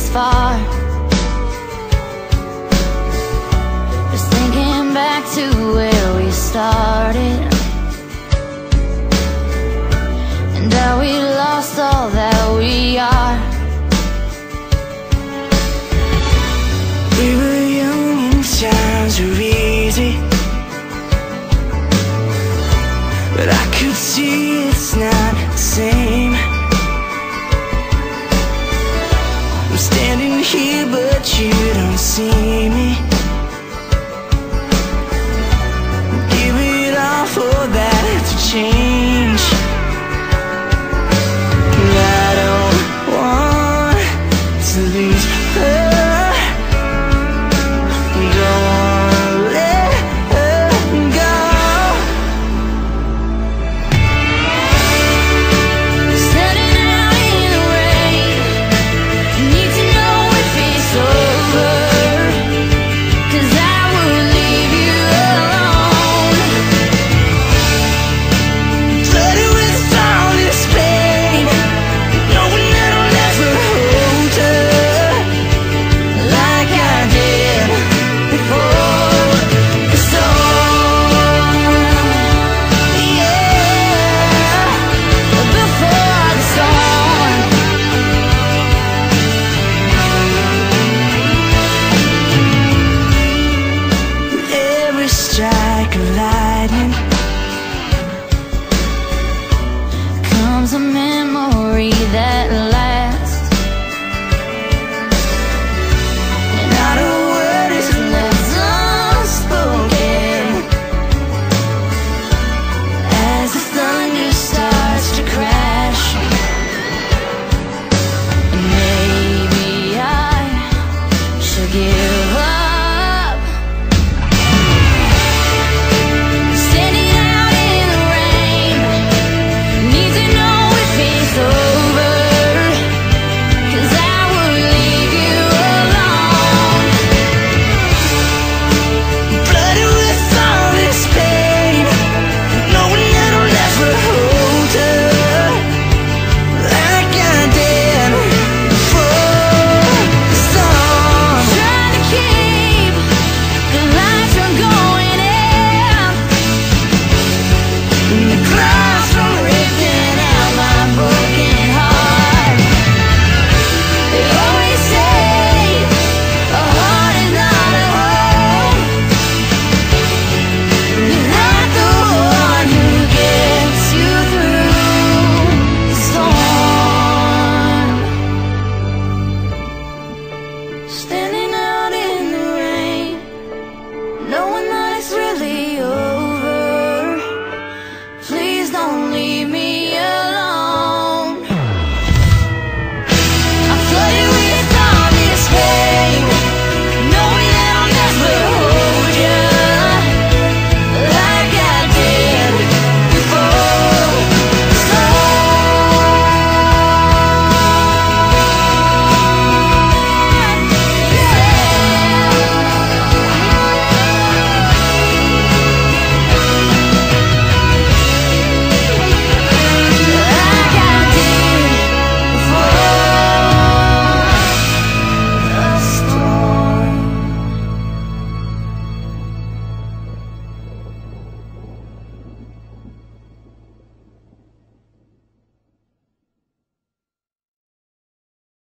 far. Just thinking back to where we started, and how we lost all that we are. We were young and times were easy, but I could see it's not the same. I'm standing here but you don't see me. Give it all for that to change. I don't want to lose her. Don't wanna let her go. Standing out in the rain, need to know if it's over, 'cause I would leave you alone. Flooded with all this pain, knowing that I'll never hold her like I did before. So, yeah, Before the storm, with every strike of lightning comes a memory that lasts, and not a word is left unspoken as the thunder starts to crash. And maybe I should give up. Standing out in the rain, need to know if it's over, 'cause I would leave you alone. flooded with all this pain, knowing that I'll never hold her like I did before. So, Trying to keep the lights from going out, the glass from ripping out my broken heart. They always say a heart is not a home. You're not the one who gets you through the storm. Standing